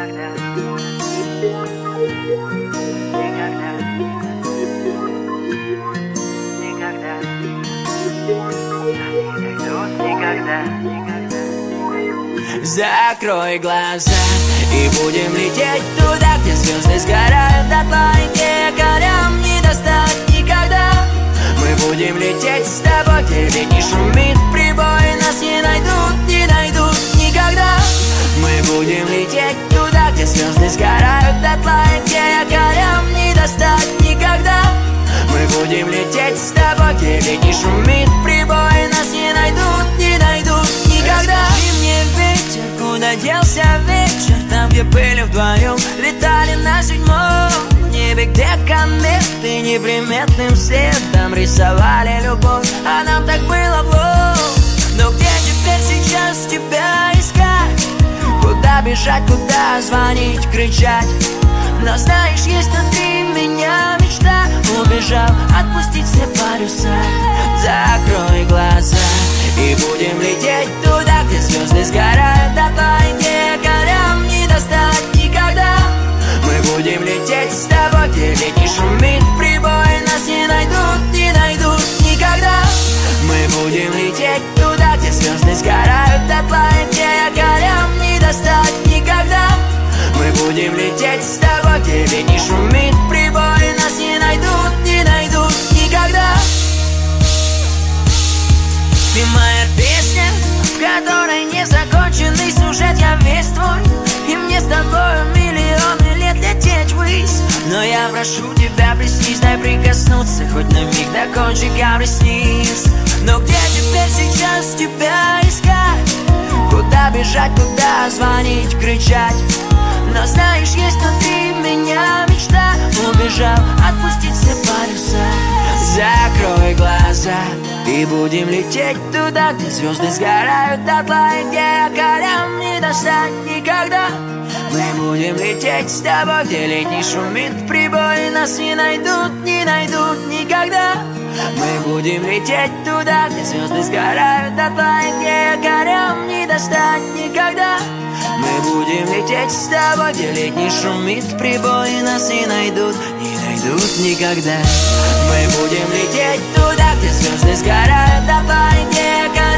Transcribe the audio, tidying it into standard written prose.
Никогда. Никогда. Никогда. Никогда. Закрой глаза и будем лететь туда, где звезды сгорают дотла, и где якорям не достать никогда. Мы будем лететь с тобой, где ведь не шумит прибой, нас не найдут никогда. Мы будем лететь туда, где звезды сгорают дотла, и где якорям не достать никогда. Мы будем лететь с тобой, где ведь не шумит прибой, нас не найдут никогда. Скажи мне, ветер, куда делся вечер, там, где были вдвоем, летали на 7-м небе, где кометы неприметным светом рисовали любовь, а нам так было вновь. Но где теперь сейчас тебя искать? Куда бежать, куда звонить, кричать? Но знаешь, есть внутри меня мечта, убежал отпустить все паруса. Закрой глаза и будем лететь туда, где звезды сгорают дотла, и где якорям не достать никогда. Мы будем лететь с тобой, где ведь не шумит прибой, нас не найдут никогда. Мы будем лететь туда, где звезды сгорают дотла, и где якорям не достать никогда. Мы будем лететь с тобой, где ведь не шумит прибой, нас не найдут никогда. Ты моя песня, в которой незаконченный сюжет, я весь твой, и мне с тобою миллионы лет лететь ввысь. Но я прошу тебя, приснись, дай прикоснуться хоть на миг до кончика ресниц. Но где теперь сейчас тебя искать? Куда бежать, куда звонить, кричать? Но знаешь, есть внутри меня мечта, убежал отпустить все паруса. Закрой глаза и будем лететь туда, где звезды сгорают дотла, и где якорям не достать никогда. Мы будем лететь с тобой, где летний шумит прибой, нас не найдут никогда. Мы будем лететь туда, где звезды сгорают дотла, и где якорям не достать никогда. Мы будем лететь с тобой, где летний шумит прибой, нас не найдут никогда. Мы будем лететь туда, где звезды сгорают дотла, и где якорям